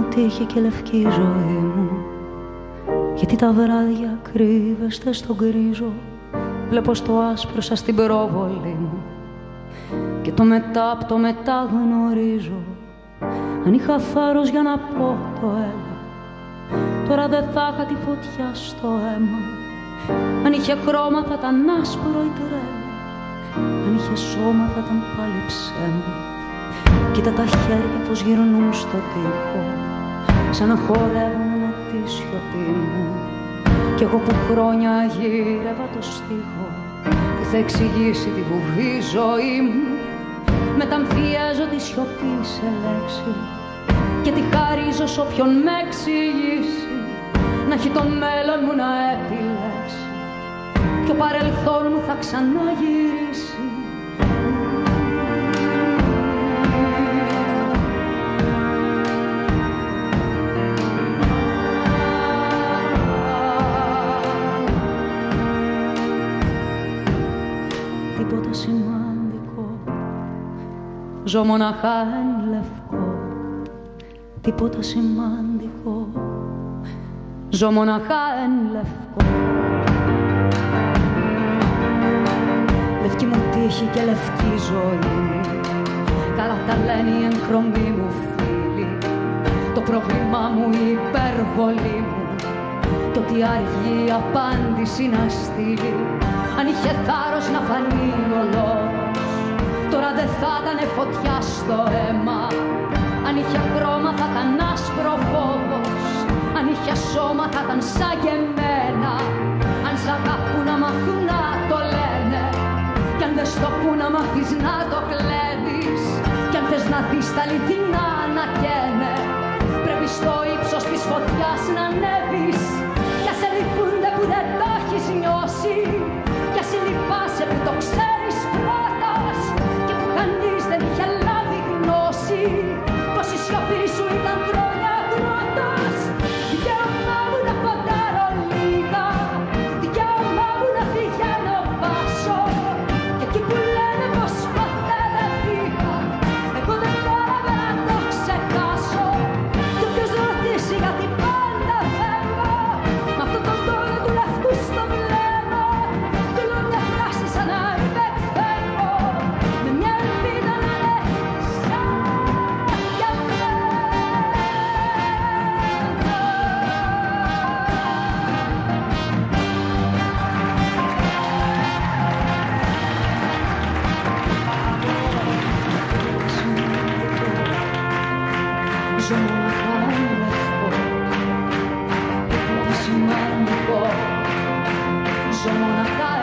τύχη και λευκή η ζωή μου. Γιατί τα βράδια κρύβεστε στον γκρίζο, βλέπω στο άσπρο σας την πρόβολη μου. Και το μετά απ' το μετά γνωρίζω. Αν είχα θάρρος για να πω το έλα, τώρα δεν θα είχα τη φωτιά στο αίμα. Αν είχε χρώμα θα ήταν άσπρο η τρέλα, αν είχε σώμα θα ήταν πάλι ψέμα. Κοίτα τα χέρια πως γυρνούν στο τοίχο, σαν να χορεύουν με τη σιωπή μου. Κι εγώ που χρόνια γύρευα το στίχο, τι θα εξηγήσει τη βουβή ζωή μου. Μεταμφιέζω τη σιωπή σε λέξη και τη χαρίζω σ' όποιον με εξηγήσει. Να έχει το μέλλον μου να επιλέξει και ο παρελθόν μου θα ξαναγυρίσει. Τίποτα σημαντικό, ζω μοναχά εν λευκό. Τίποτα σημαντικό, ζω μοναχά εν λευκό. Λευκή μου τύχη και λευκή ζωή, καλά τα λένε οι εγχρωμοί μου φίλοι. Το πρόβλημά μου η υπερβολή μου, το ότι αργεί η απάντηση να στείλει. Αν είχε θάρρος να φανεί ο λόγος, τώρα δεν θα ήταν φωτιά στο αίμα. Αν είχε χρώμα θα ήταν άσπρο φόβος, αν είχε σώμα θα ήταν σαν και εμένα. Αν σ' αγαπούν να μάθουν να το λένε, κι αν δεν στο πουν να μάθεις να το κλέβεις. Κι αν θες να δεις τα αληθινά να καίνε, πρέπει στο ύψος της φωτιάς να ανέβεις. Κι ας σε λυπούνται που δεν το έχεις νιώσει, κι ας λυπάσαι που το ξέρεις πρώτος, και που κανείς δεν είχε λάβει γνώση πως η σιωπή σου ήταν χρόνια κρότος. Δικαίωμά μου να ποντάρω λίγα, δικαίωμά μου να πηγαίνω πάσο, και εκεί που λένε πως ποτέ δεν πήγα, εγώ δεν πρόλαβα να το ξεχάσω. Κι όποιος ρωτήσει γιατί πάντα φεύγω, μ' αυτό το τόνο του λευκού στο βλέμμα, του λέω μια φράση σαν να υπεκφεύγω, με μια ελπίδα να έχεις σαν για μένα. Ζω μοναχά εν λευκό, τίποτα σημαντικό, ζω μοναχά